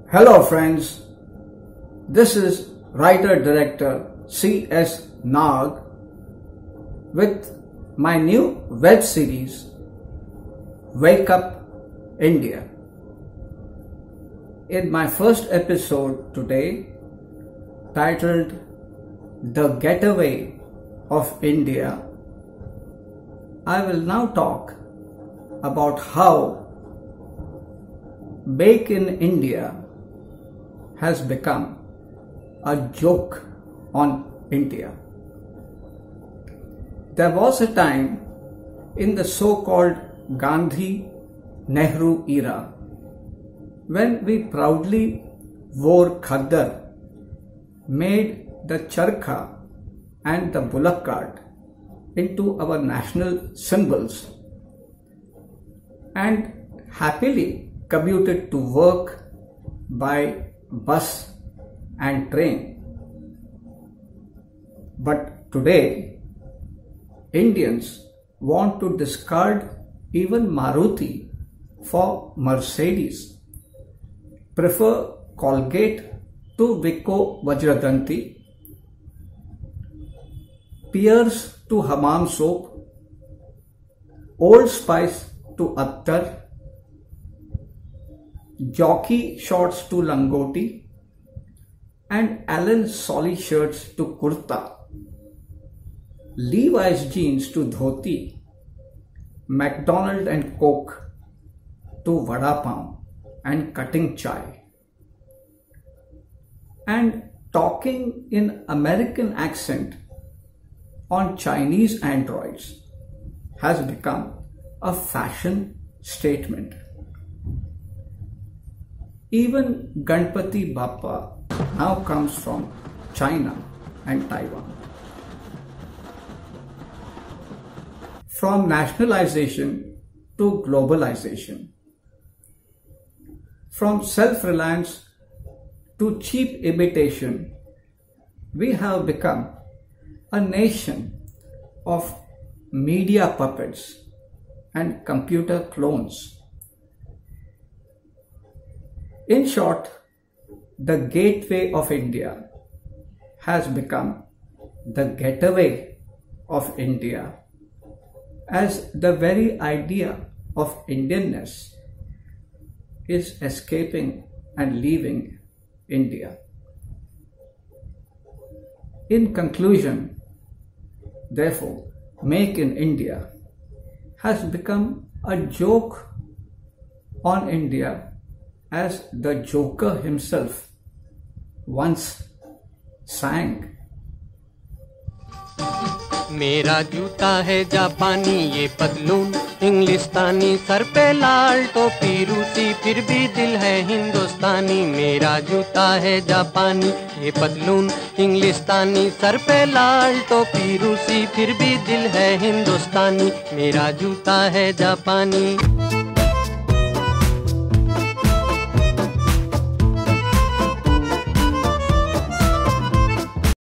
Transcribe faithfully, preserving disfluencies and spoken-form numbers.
Hello friends, this is writer-director C S Nag with my new web series Wake Up India. In my first episode today, titled The Getaway of India, I will now talk about how Make in India has become a joke on India. There was a time in the so-called Gandhi-Nehru era when we proudly wore khaddar, made the charkha and the bullock cart into our national symbols, and happily commuted to work by bus and train. But today, Indians want to discard even Maruti for Mercedes, prefer Colgate to Vicco Vajradanti, Pears to Hammam soap, Old Spice to Attar, jockey shorts to langoti, and Allen Solly shirts to kurta, Levi's jeans to dhoti, McDonald and Coke to vada pav and cutting chai, and talking in American accent on Chinese androids has become a fashion statement. Even Ganpati Bappa now comes from China and Taiwan. From nationalization to globalization, from self-reliance to cheap imitation, we have become a nation of media puppets and computer clones. In short, the gateway of India has become the getaway of India, as the very idea of Indianness is escaping and leaving India. In conclusion, therefore, Make in India has become a joke on India, as the Joker himself once sang. मेरा जूता है जापानी, ये पतलून इंग्लिस्तानी, sir पे लाल टोपी रूसी, फिर भी दिल है हिंदुस्तानी। मेरा जूता है जापानी, ये पतलून इंग्लिस्तानी, सर पे लाल टोपी रूसी, फिर भी दिल है हिंदुस्तानी। मेरा जूता है जापानी।